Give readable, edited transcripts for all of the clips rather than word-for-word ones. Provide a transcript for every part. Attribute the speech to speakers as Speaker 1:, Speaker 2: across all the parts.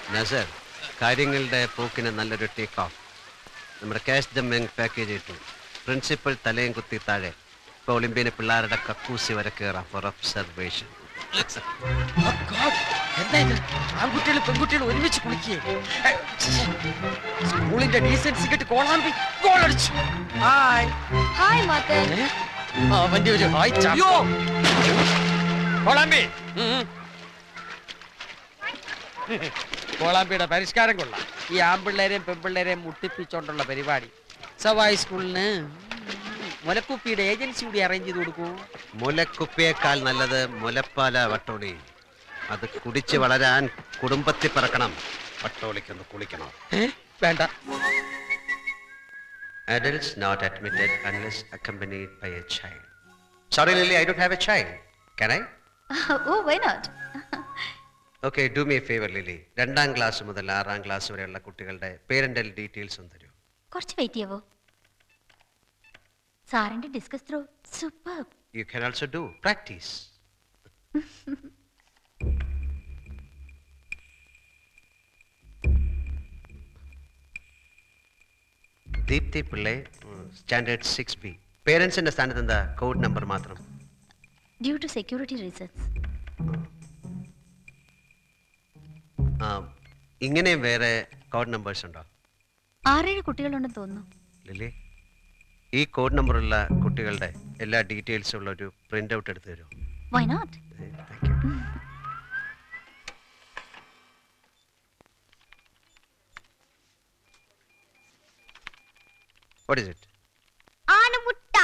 Speaker 1: നസർ, കാര്യങ്ങളുടെ പോക്കിന് നല്ലൊരു ടേക്ക് ഓഫ്. നമ്മുടെ ക്യാഷ് ദ ബാങ്ക് പാക്കേജ് ഇട്ടു. പ്രിൻസിപ്പൽ തലയും കുത്തി താഴെ. ഇപ്പോൾ ഒളിമ്പ്യന് പിള്ളേരുടെ കക്കൂസി വരെ കയറാം ഫോർ ഒബ്സർവേഷൻ.
Speaker 2: ആൺകുട്ടികൾ പെൺകുട്ടികൾ ഒരുമിച്ച് കുളിക്കേ. സ്കൂളിന്റെ ഡീസൻസി കെട്ട് കോളാമ്പി ഗോൾ അടിച്ചു. Hi
Speaker 3: hi Mathan.
Speaker 2: അവന്റെ ഒരു ഹായ് ചായോ കോളാമ്പി. കോളാമ്പിയുടെ പരിഷ്കാരം കൊള്ളാം. ഈ ആൺപിള്ളേരെയും പെൺപിള്ളേരെയും മുട്ടിപ്പിച്ചോണ്ടുള്ള പരിപാടി. സവായ് സ്കൂളിന് മുലക്കുപ്പിയുടെ ഏജൻസി കൂടി അറേഞ്ച് ചെയ്ത് കൊടുക്കൂ.
Speaker 1: മുലക്കുപ്പിയേക്കാൾ നല്ലത് മുലപ്പാല വട്ടോളി. അത് കുടിച്ച് വളരാൻ കുടുംബത്തിൽ പറക്കണം. വട്ടോളിക്കൊന്ന് കുളിക്കണം.
Speaker 2: വേണ്ട.
Speaker 1: Adults not admitted unless accompanied by a child. Sorry Lily, I don't have a child. Can I?
Speaker 3: Oh, why not?
Speaker 1: Okay, do me a favor Lily. 2ാം ക്ലാസ് മുതൽ 6ാം ക്ലാസ് വരെയുള്ള കുട്ടികളുടെ പേരന്റൽ ഡീറ്റെയിൽസ് ഒന്ന് തരൂ.
Speaker 3: കുറച്ച് വെയിറ്റ് ചെയ്യാവോ? സാറിന്റെ discus throw superb.
Speaker 1: You can also do practice. Deepthi Pillai, standard 6B. പേരൻസിന്റെ സ്ഥാനത്ത് എന്താ കോഡ് നമ്പർ മാത്രം?
Speaker 3: Due to security reasons.
Speaker 1: ഇങ്ങനെ വേറെ കോഡ് നമ്പേഴ്സ് ഉണ്ടോ?
Speaker 3: 6-7 കുട്ടികളുണ്ടെന്ന് തോന്നുന്നു.
Speaker 1: ലില്ലി, ഈ കോഡ് നമ്പറുള്ള കുട്ടികളുടെ എല്ലാ ഡീറ്റെയിൽസും ഉള്ള ഒരു പ്രിന്റ് ഔട്ട് എടുത്ത് തരുമോ?
Speaker 3: Why not?
Speaker 1: Thank you. What is it?
Speaker 3: ആനമുട്ട.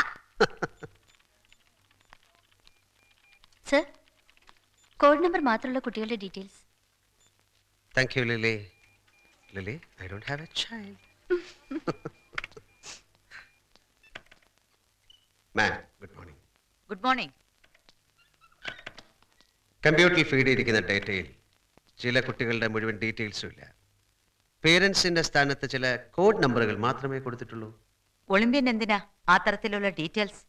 Speaker 3: സർ, കോഡ് നമ്പർ മാത്രമുള്ള കുട്ടികളുടെ details.
Speaker 1: Thank you, Lily. Lily, I don't have a child. Ma'am, good morning.
Speaker 4: Good morning.
Speaker 1: കമ്പ്യൂട്ടറിൽ ഫീഡ് ചെയ്തിരിക്കുന്ന ഡേറ്റയിൽ ചില കുട്ടികളുടെ മുഴുവൻ ഡീറ്റെയിൽസും ഇല്ല. പേരൻസിന്റെ സ്ഥാനത്ത് ചില കോഡ് നമ്പറുകൾ മാത്രമേ കൊടുത്തിട്ടുള്ളൂ.
Speaker 4: ഒളിമ്പ്യൻ എന്തിനാ ആ തരത്തിലുള്ള ഡീറ്റെയിൽസ്?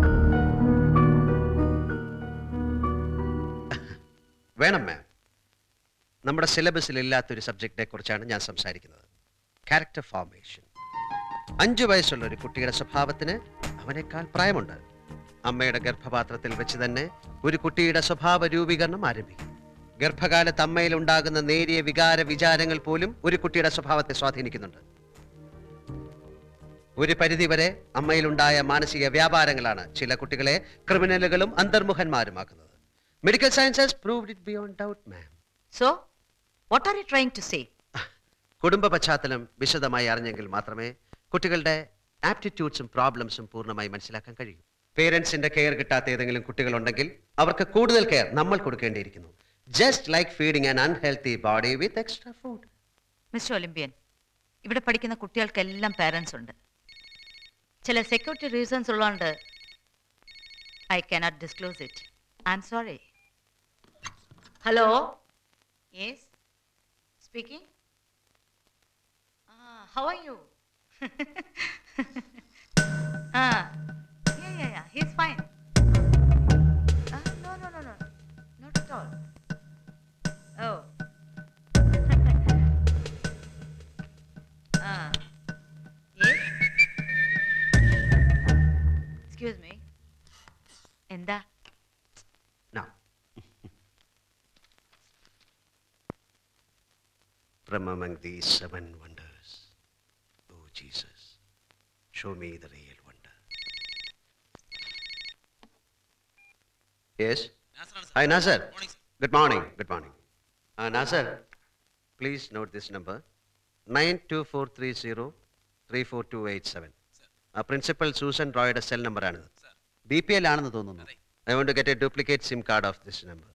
Speaker 1: വേണം മാം. നമ്മുടെ സിലബസിൽ ഇല്ലാത്തൊരു സബ്ജക്റ്റിനെ കുറിച്ചാണ് ഞാൻ സംസാരിക്കുന്നത്. Character formation. 5 വയസ്സുള്ള ഒരു കുട്ടിയുടെ സ്വഭാവത്തിന് അവനേക്കാൾ പ്രായമുണ്ട്. അമ്മയുടെ ഗർഭപാത്രത്തിൽ വെച്ച് തന്നെ ഒരു കുട്ടിയുടെ സ്വഭാവ രൂപീകരണം ആരംഭിക്കും. ഗർഭകാലത്ത് അമ്മയിൽ ഉണ്ടാകുന്ന നേരിയ വികാര വിചാരങ്ങൾ പോലും ഒരു കുട്ടിയുടെ സ്വഭാവത്തെ സ്വാധീനിക്കുന്നുണ്ട്. ഒരു പരിധിവരെ അമ്മയിലുണ്ടായ മാനസിക വ്യാപാരങ്ങളാണ് ചില കുട്ടികളെ ക്രിമിനലുകളും അന്തർമുഖന്മാരുമാക്കുന്നത്. Medical science has proved it beyond doubt ma'am.
Speaker 4: So what are you trying to say?
Speaker 1: കുടുംബ പശ്ചാത്തലം വിശദമായി അറിഞ്ഞെങ്കിൽ മാത്രമേ കുട്ടികളുടെ ആപ്റ്റിറ്റ്യൂഡ്സും പ്രോബ്ലംസും പൂർണ്ണമായി മനസ്സിലാക്കാൻ കഴിയൂ. പേരൻസിന്റെ കെയർ കിട്ടാത്ത ഏതെങ്കിലും കുട്ടികളുണ്ടെങ്കിൽ അവർക്ക് കൂടുതൽ കെയർ നമ്മൾ കൊടുക്കേണ്ടിയിരിക്കുന്നു. Just like feeding an unhealthy body with extra food.
Speaker 4: Mister Olympian, ഇവിടെ പഠിക്കുന്ന കുട്ടികൾക്കെല്ലാം പാരൻസ് ഉണ്ട്. ചില സെക്യൂരിറ്റി റീസൺസ് ഉള്ളതുകൊണ്ട് I cannot disclose it. I am sorry. Hello, yes speaking. How are you? Yeah, he's fine. No, not at all. Oh. Yes. Excuse me. Enda?
Speaker 1: Now, from among these 7 wonders, oh Jesus, show me the real wonder. Yes? Hi, Nasser. Good morning. Good morning. Nasser, please note this number, 9243034287. Principal Susan Roy's cell number. BPL ആണെന്ന് തോന്നുന്നു. I want to get a duplicate SIM card of this number.